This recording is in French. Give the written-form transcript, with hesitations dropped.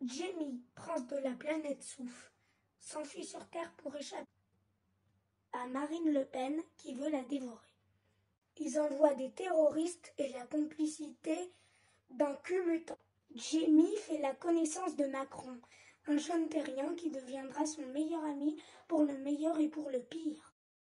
Jamie, prince de la planète Souffle, s'enfuit sur Terre pour échapper à Marine Le Pen qui veut la dévorer. Ils envoient des terroristes et la complicité d'un cul-mutant. Jamie fait la connaissance de Macron, un jeune terrien qui deviendra son meilleur ami pour le meilleur et pour le pire.